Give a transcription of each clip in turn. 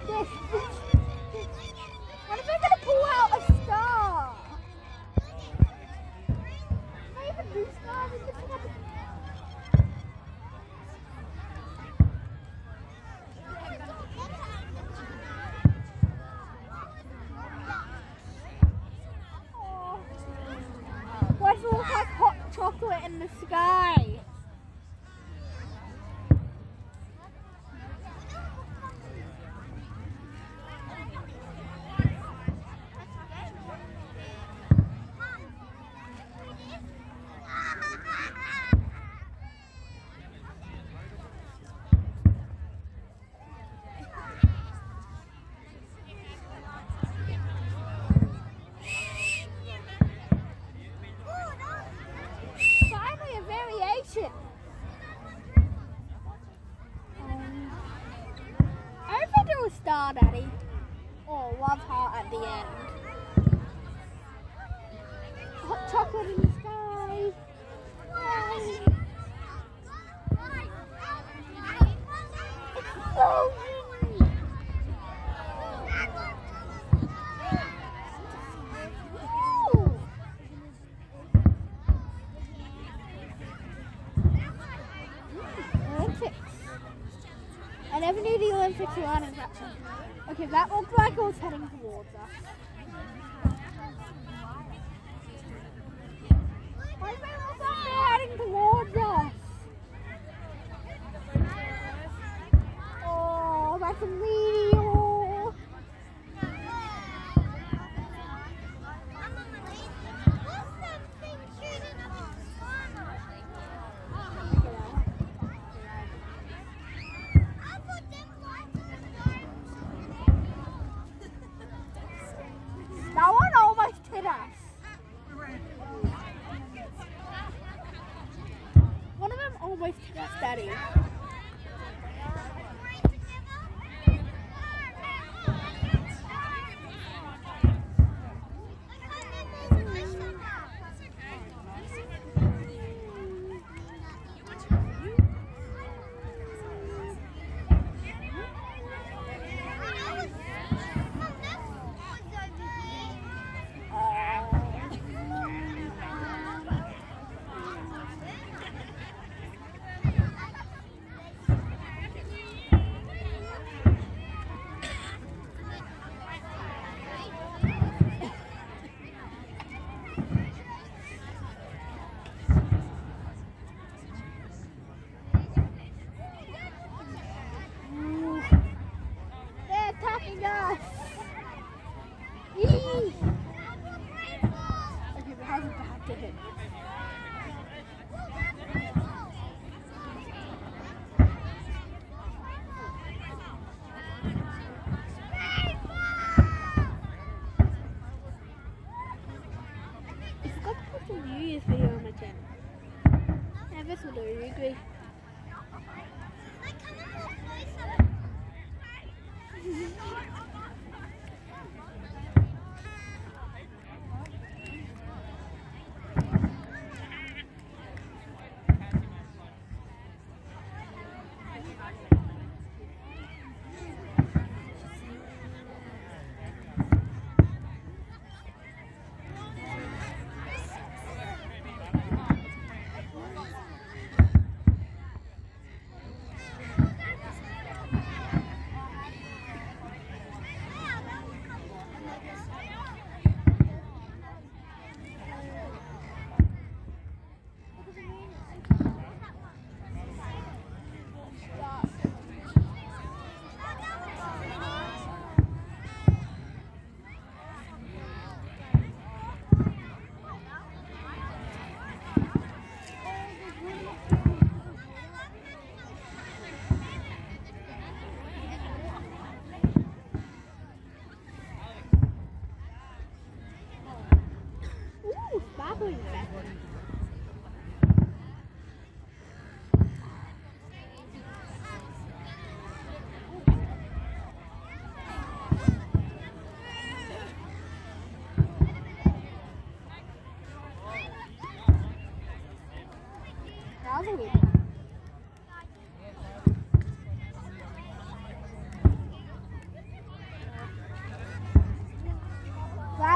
This. What if I'm gonna pull out a star? Can I even do stars in this one? Oh. Why does it look like hot chocolate in the sky? I think it was Star Daddy. Oh, love heart at the end. Hot chocolate in the sky. Yay. It's so windy. Olympics. I never knew the Olympics were on in Jackson. Okay, that looked like it was heading towards us. Why does it look like they're heading towards us? Oh, that's a meteor. That one almost hit us. One of them almost hit us, Daddy. Us. Okay, but how's it have to hit? I forgot to put some New Year's video on my channel. Yeah, this will do, you agree?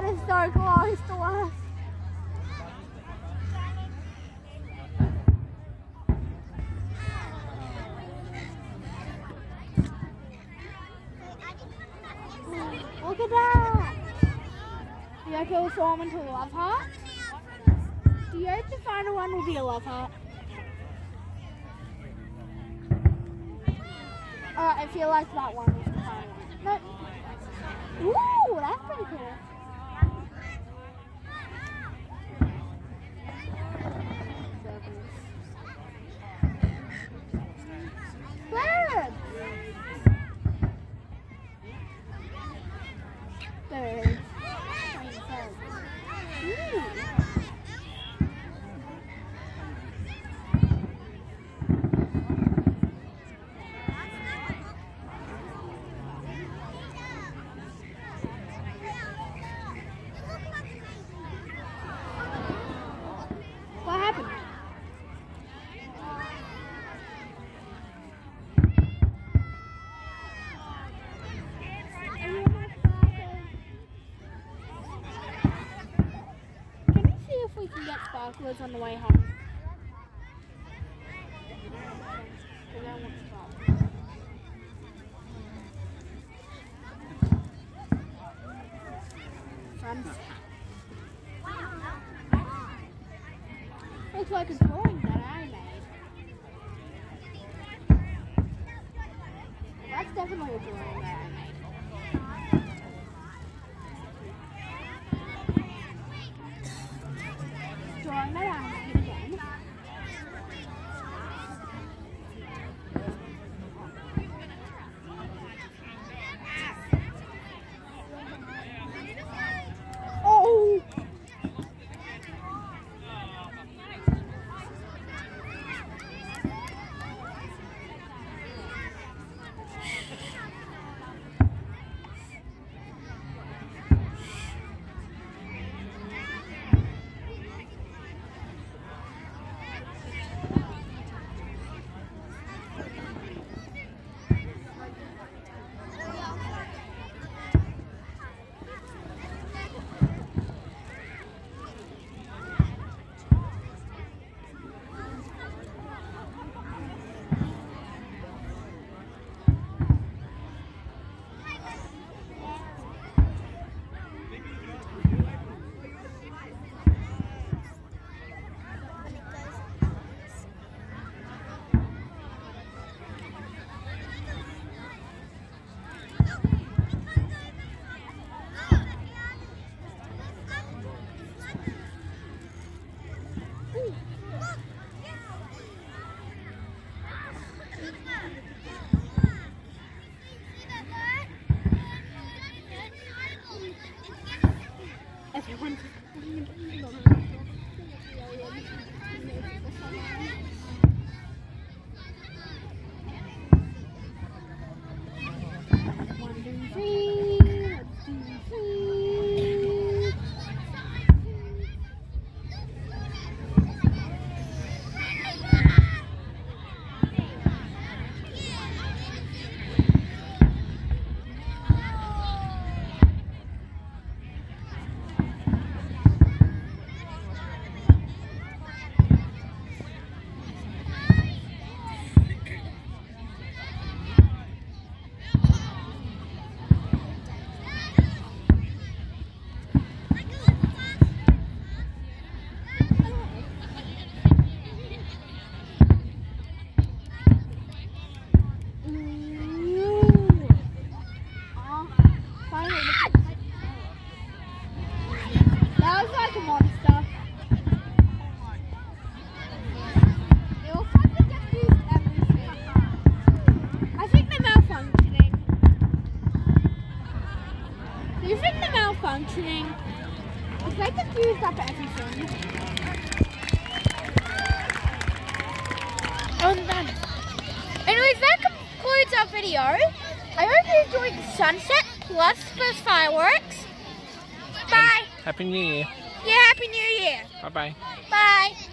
That is so close to us. Look at that. Do you reckon we'll form into a love heart? Do you hope the final one will be a love heart? I feel like that one is the final one. No. Ooh, that's pretty cool. Bird. Bird. Ooh. What happened? Can we see if we can get sparklers on the way home? I don't want sparklers. Looks like a drawing that I made. That's definitely a drawing that I made. Drawing that I made again. Oh! Everyone. One, two, three. Let's do three. That was like a monster. It looks like they just used everything. I think they're malfunctioning. Do you think they're malfunctioning? It's like they've used up everything. Anyways, that concludes our video. I hope you enjoyed the sunset plus the fireworks. Bye. Happy New Year. Yeah, Happy New Year. Bye-bye. Bye.